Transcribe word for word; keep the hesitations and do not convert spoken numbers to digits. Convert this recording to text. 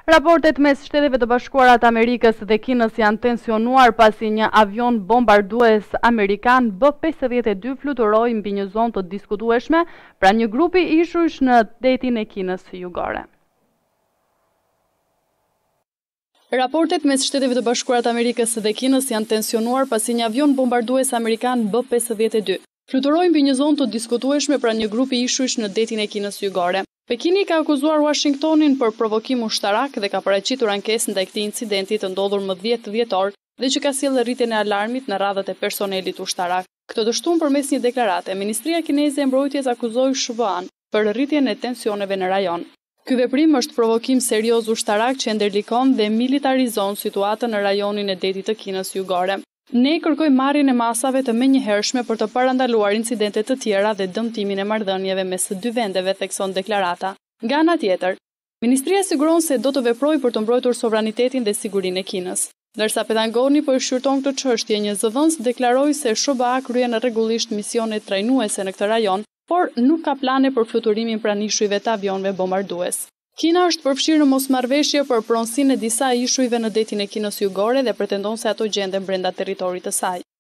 Raportet mes Shteteve të Bashkuara të Amerikës dhe Kinës janë tensionuar pasi një avion bombardues amerikan B pesëdhjetë e dy fluturoi mbi një zonë të diskutueshme pra një grupi ishujsh në detin e Kinës jugore. Raportet mes Shteteve të Bashkuara të Amerikës dhe Kinës janë tensionuar pasi një avion bombardues amerikan B pesëdhjetë e dy fluturoi mbi një zonë të diskutueshme pra një grupi ishujsh në detin e Kinës jugore. Pekini ka akuzuar Washingtonin për provokim ushtarak dhe ka paraqitur ankesë ndaj këtij incidenti të ndodhur më dhjetë dhjetor dhe që ka sjellë rritjen e alarmit në radhët e personelit ushtarak. Këtë të shtunë përmes një deklarate, Ministria Kineze e Mbrojtjes akuzoi S V A-n për rritjen e tensioneve në rajon. Ky veprim është provokim serioz ushtarak që ndërlikon dhe militarizon situatën në rajonin e detit të Kinës jugore. Ne kërkojmë marrjen e masave të menjëhershme për të parandaluar incidente të tjera dhe dëmtimin e marrëdhënieve mes së dy vendeve, thekson deklarata. Nga ana tjetër, Ministria siguron se do të veprojë për të mbrojtur sovranitetin dhe sigurinë e Kinës. Ndërsa Pentagoni po e shqyrton këtë çështje, një zëdhënës deklaroi se S B A kryen rregullisht misione trajnuese në këtë rajon, por nuk ka plane për fluturimin pranë ishujve të avionëve bombardues. Kina është përfshirë në mosmarrëveshje për pronësinë e disa ishujve në detin e Kinës jugore dhe pretendon se ato gjenden brenda territorit të saj.